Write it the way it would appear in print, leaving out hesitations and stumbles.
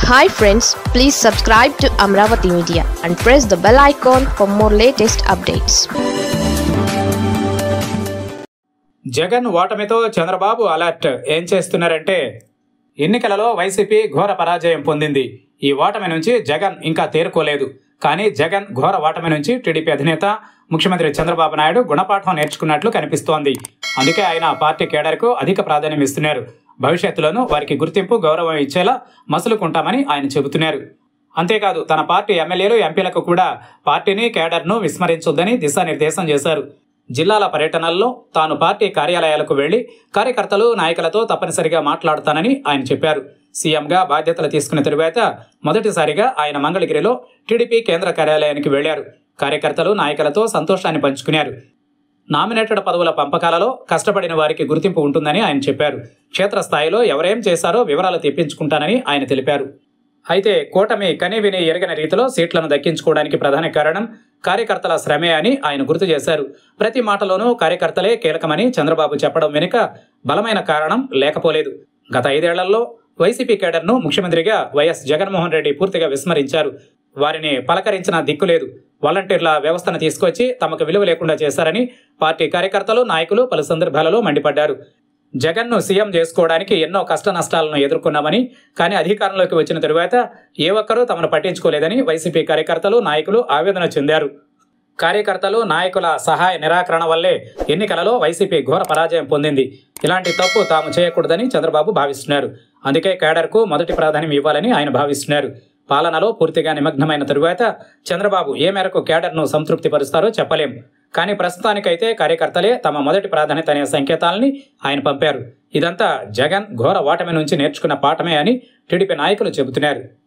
Hi friends, please subscribe to Amravati Media and press the bell icon for more latest updates. Jagan ఓటమితో Chandrababu alert. ఏం చేస్తున్నారంటే, ఎన్నికలలో YCP ఘోర పరాజయం పొందింది. ఈ ఓటమి నుంచి జగన్ ఇంకా తేరుకోలేదు. కానీ జగన్ ఘోర ఓటమి నుంచి టీడీపీ అధినేత ముఖ్యమంత్రి చంద్రబాబు నాయుడు గుణపాఠం నేర్చుకున్నట్లు కనిపిస్తోంది. అందుకే ఆయన పార్టీ కేడర్కు అధిక ప్రాధాన్యం ఇస్తున్నారు. భవిష్యత్తులోనూ వారికి గుర్తింపు, గౌరవం ఇచ్చేలా మసులుకుంటామని ఆయన చెబుతున్నారు. అంతేకాదు తన పార్టీ ఎమ్మెల్యేలు, ఎంపీలకు కూడా పార్టీని, కేడర్ను విస్మరించొద్దని దిశానిర్దేశం చేశారు. జిల్లాల పర్యటనల్లో తాను పార్టీ కార్యాలయాలకు వెళ్లి కార్యకర్తలు, నాయకులతో తప్పనిసరిగా మాట్లాడతానని ఆయన చెప్పారు. సీఎంగా బాధ్యతలు తీసుకున్న తరువాత మొదటిసారిగా ఆయన మంగళగిరిలో టీడీపీ కేంద్ర కార్యాలయానికి వెళ్లారు. కార్యకర్తలు, నాయకులతో సంతోషాన్ని పంచుకున్నారు. నామినేటెడ్ పదవుల పంపకాలలో కష్టపడిన వారికి గుర్తింపు ఉంటుందని ఆయన చెప్పారు. క్షేత్రస్థాయిలో ఎవరేం చేశారో వివరాలు తెప్పించుకుంటానని ఆయన తెలిపారు. అయితే కూటమి కనీవిని ఎరగని రీతిలో సీట్లను దక్కించుకోవడానికి ప్రధాన కారణం కార్యకర్తల శ్రమే అని ఆయన గుర్తు చేశారు. ప్రతి మాటలోనూ కార్యకర్తలే కీలకమని చంద్రబాబు చెప్పడం వెనుక బలమైన కారణం లేకపోలేదు. గత 5 ఏళ్లలో వైసీపీ కేడర్ను ముఖ్యమంత్రిగా వైఎస్ జగన్మోహన్ రెడ్డి పూర్తిగా విస్మరించారు. వారిని పలకరించిన దిక్కులేదు. వాలంటీర్ల వ్యవస్థను తీసుకొచ్చి తమకు విలువ లేకుండా చేశారని పార్టీ కార్యకర్తలు, నాయకులు పలు సందర్భాలలో మండిపడ్డారు. జగన్ను సీఎం చేసుకోవడానికి ఎన్నో కష్ట నష్టాలను ఎదుర్కొన్నామని, కానీ అధికారంలోకి వచ్చిన తరువాత ఏ ఒక్కరూ తమను పట్టించుకోలేదని వైసీపీ కార్యకర్తలు, నాయకులు ఆవేదన చెందారు. కార్యకర్తలు, నాయకుల సహాయ నిరాకరణ వల్లే ఎన్నికలలో వైసీపీ ఘోర పరాజయం పొందింది. ఇలాంటి తప్పు తాము చేయకూడదని చంద్రబాబు భావిస్తున్నారు. అందుకే కేడర్కు మొదటి ప్రాధాన్యం ఇవ్వాలని ఆయన భావిస్తున్నారు. పాలనలో పూర్తిగా నిమగ్నమైన తరువాత చంద్రబాబు ఏ మేరకు కేడర్ను సంతృప్తి పరుస్తారో చెప్పలేం. కానీ ప్రస్తుతానికైతే కార్యకర్తలే తమ మొదటి ప్రాధాన్యత అనే సంకేతాలని ఆయన పంపారు. ఇదంతా జగన్ ఘోర ఓటమి నుంచి నేర్చుకున్న పాఠమే అని టీడీపీ నాయకులు చెబుతున్నారు.